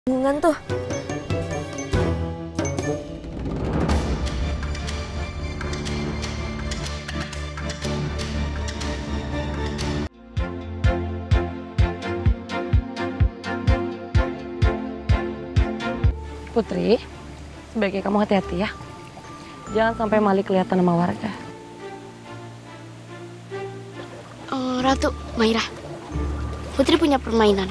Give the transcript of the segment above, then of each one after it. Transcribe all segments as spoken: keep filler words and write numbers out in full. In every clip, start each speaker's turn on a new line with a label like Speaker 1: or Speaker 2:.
Speaker 1: Bingungan tuh. Putri, sebaiknya kamu hati-hati ya. Jangan sampai Malik kelihatan sama warga.
Speaker 2: Oh, Ratu, Maira. Putri punya permainan.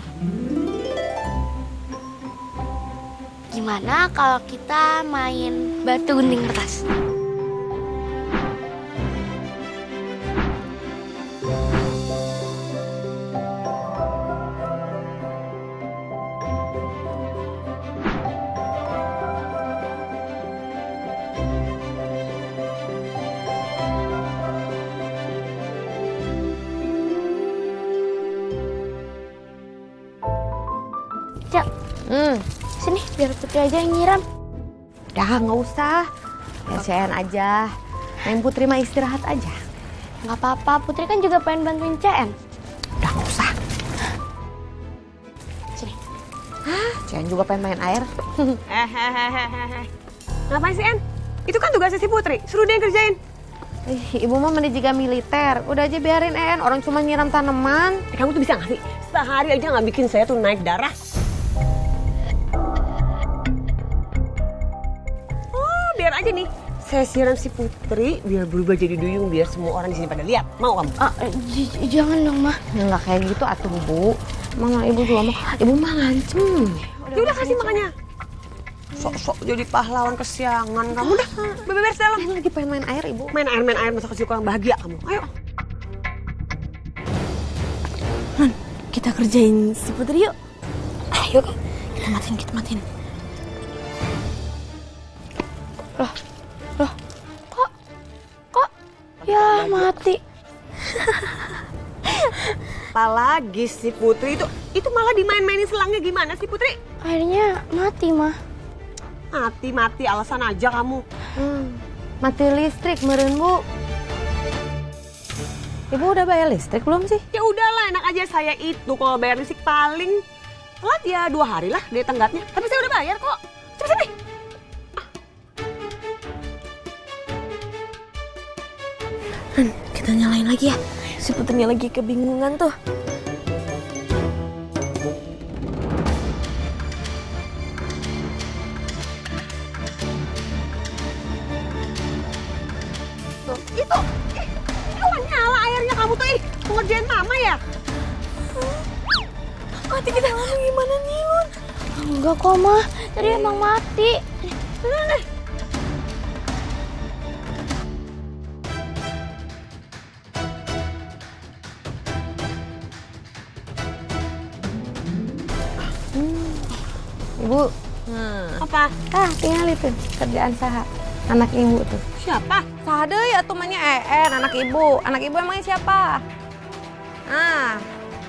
Speaker 2: Gimana kalau kita main batu gunting kertas? Cak,
Speaker 1: Hmm,
Speaker 2: sini biar Putri aja yang nyiram.
Speaker 1: dah nggak usah. S C N aja. Yang Putri mah istirahat aja.
Speaker 2: Nggak apa-apa, Putri kan juga pengen bantuin C N.
Speaker 1: Udah nggak usah.
Speaker 2: Sini.
Speaker 1: Hah, C N juga pengen main air.
Speaker 3: Hehehehe. Ngapain sih, En? Itu kan tugasnya si Putri. Suruh dia yang kerjain.
Speaker 1: Ih, ibu mah mending juga militer. Udah aja biarin En, orang cuma nyiram tanaman.
Speaker 3: Eh, kamu tuh bisa nggak sih? Sehari aja nggak bikin saya tuh naik darah. Oh, biar aja nih. Saya siram si Putri biar berubah jadi duyung biar semua orang di sini pada lihat. Mau kamu?
Speaker 2: Ah, j- j- jangan dong, Ma.
Speaker 1: Ya nggak kayak gitu atuh, Bu. Mana ibu juga mau, ibu mah ngancem.
Speaker 3: Ya udah kasih makanya. Sok-sok jadi pahlawan kesiangan kamu dah. Beberes dalam.
Speaker 1: En lagi pengen main air, Ibu.
Speaker 3: Main air, main air, masa kecil kurang bahagia kamu. Ayo.
Speaker 2: Kita kerjain si Putri yuk. Ayo, kita matiin, kita matiin. Loh, loh, kok, kok, ya mati.
Speaker 3: Apalagi si Putri itu, itu malah dimain-mainin selangnya gimana sih Putri?
Speaker 2: Akhirnya mati, Ma.
Speaker 3: Mati-mati alasan aja kamu.
Speaker 1: Hmm, mati listrik meureun, Bu. Ibu udah bayar listrik belum sih?
Speaker 3: Ya udahlah, enak aja saya itu kalau bayar listrik paling telat ya dua hari lah dari tenggatnya. Tapi saya udah bayar kok. Cepet sini.
Speaker 1: Kita nyalain lagi ya. Si Putrinya lagi kebingungan tuh.
Speaker 3: Tuh, itu. Ih, kawan nyala airnya kamu tuh. Ih, mau ngerjain mama ya?
Speaker 2: Mati kita. Gimana nih, Lun? Enggak kok, Ma. Tadi emang mati.
Speaker 1: Ibu, hmm.
Speaker 3: Apa?
Speaker 1: ah tinggal itu kerjaan saha. Anak ibu tuh.
Speaker 3: Siapa?
Speaker 1: Saha deui atuh mah nya E N, anak ibu. Anak ibu emangnya siapa? Ah,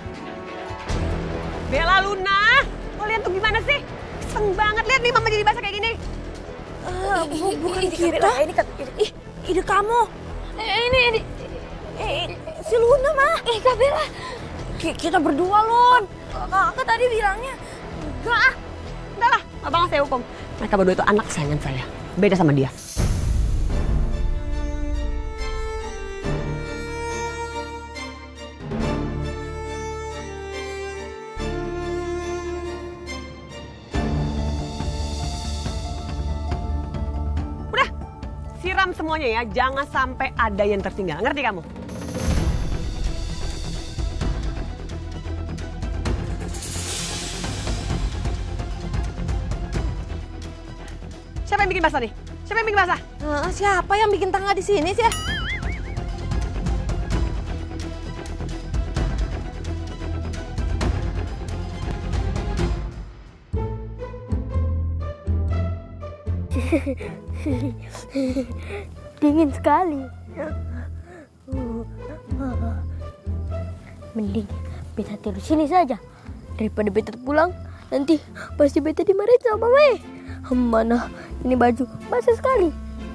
Speaker 3: Bella Luna. Kalian tuh gimana sih? Keseng banget. Lihat nih mama jadi basah kayak gini.
Speaker 2: Uh, bu, bukan kita. Ini kan ih, ide kamu. Eh, ini ini eh, si Luna, mah. Eh, Kak Bella. Ki- Kita berdua, Lun. Kakak tadi bilangnya enggak ah.
Speaker 3: Udah lah, abang saya hukum. Mereka berdua itu anak kesayangan saya. Beda sama dia. Udah, siram semuanya ya. Jangan sampai ada yang tertinggal. Ngerti kamu? Siapa yang bikin basah nih? Siapa yang bikin basah?
Speaker 1: eh, siapa yang bikin tangga di sini sih?
Speaker 2: Dingin sekali. Mending beta tidur sini saja daripada beta pulang nanti pasti beta dimarahin sama mama. Mana ini baju basah sekali.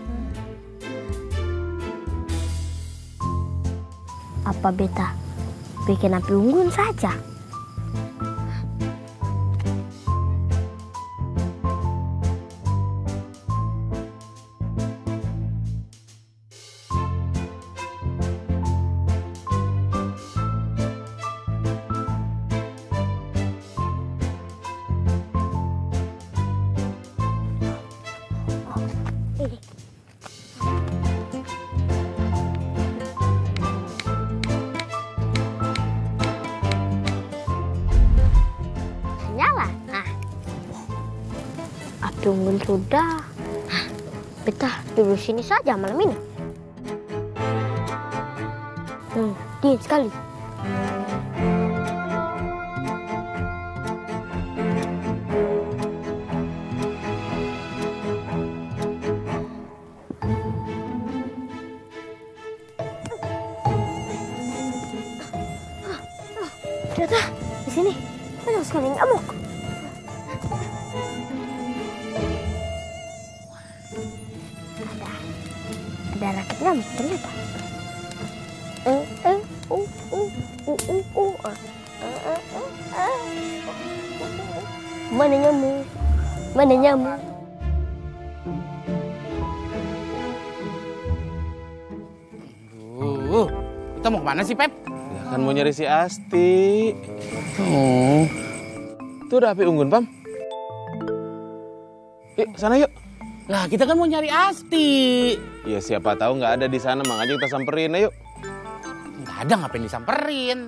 Speaker 2: Apa beta bikin api unggun saja? ditungguin sudah. Betah duduk sini saja malam ini. Hmm, dingin sekali. Ternyata di sini banyak sekali nyamuk. Ada, ada raket nyamuk ternyata. Eh, eh, uh, uh, uh, uh, uh, uh, uh, uh, uh. Mana nyamuk? Mana nyamuk?
Speaker 4: Uh, kita mau kemana sih, Pep?
Speaker 5: Ya kan mau nyari si Asti. Oh. Itu udah H P Unggun, Pam. Yuk, sana yuk.
Speaker 4: Lah, kita kan mau nyari Asti.
Speaker 5: Ya siapa tahu nggak ada di sana, makanya kita samperin, ayo.
Speaker 4: Nggak ada, ngapain disamperin?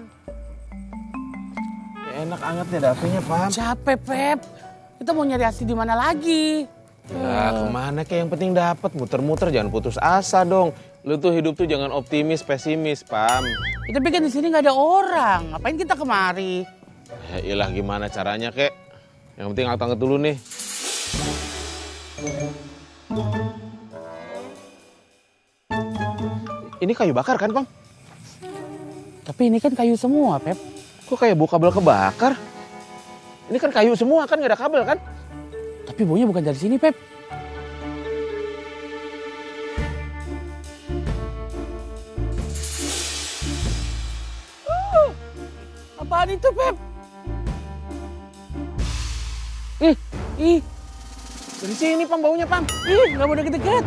Speaker 5: Ya, enak anget nih ada H P-nya, Pam.
Speaker 4: Capek, Pep. Kita mau nyari Asti di mana lagi?
Speaker 5: Ya, kemana kayak yang penting dapat, muter-muter, jangan putus asa dong. Lu tuh hidup tuh jangan optimis, pesimis, Pam.
Speaker 4: Ya, tapi kan di sini nggak ada orang. Ngapain kita kemari?
Speaker 5: Ya iyalah, gimana caranya, kek? Yang penting angkat-angkat dulu nih. Ini kayu bakar kan, Pam?
Speaker 4: Tapi ini kan kayu semua, Pep.
Speaker 5: Kok kayak bau kabel kebakar? Ini kan kayu semua kan, nggak ada kabel kan?
Speaker 4: Tapi baunya bukan dari sini, Pep. Uh, apaan itu, Pep?
Speaker 5: Ih,
Speaker 4: Ih,
Speaker 5: dari sini, Pam, baunya, Pam.
Speaker 4: ih, nggak mau deket-deket.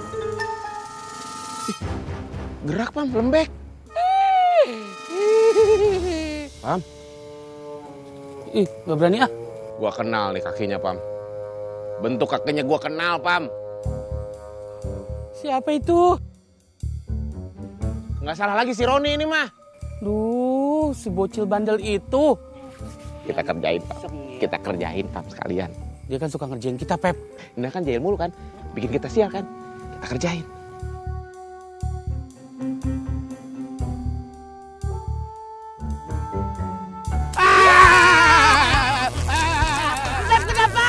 Speaker 5: Gerak, Pam, lembek. Pam,
Speaker 4: Ih, nggak berani ah.
Speaker 5: gua kenal nih kakinya, Pam. Bentuk kakinya gua kenal, Pam.
Speaker 4: Siapa itu?
Speaker 5: Nggak salah lagi si Roni ini mah.
Speaker 4: Duh, si bocil bandel itu.
Speaker 5: Kita kerjain, Pam. Kita kerjain, Pam, sekalian.
Speaker 4: Dia kan suka ngerjain kita, Pep.
Speaker 5: Ini kan jahil mulu kan, bikin kita sial kan. Kita kerjain.
Speaker 4: Pep, kenapa?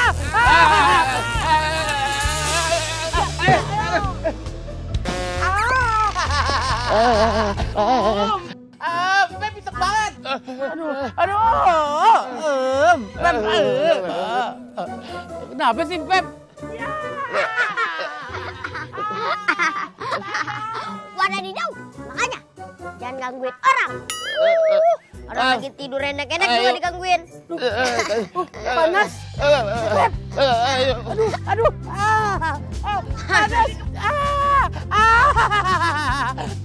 Speaker 4: Ah, Pep pisek banget. Aduh, aduh. Em, Pep. em. Kenapa sih, Pep?
Speaker 2: Wadadidaw, makanya jangan gangguin orang. Orang lagi tidur enak-enak juga digangguin.
Speaker 4: Panas. Pep. Aduh, aduh. Ah, ah, panas. Ah, ah.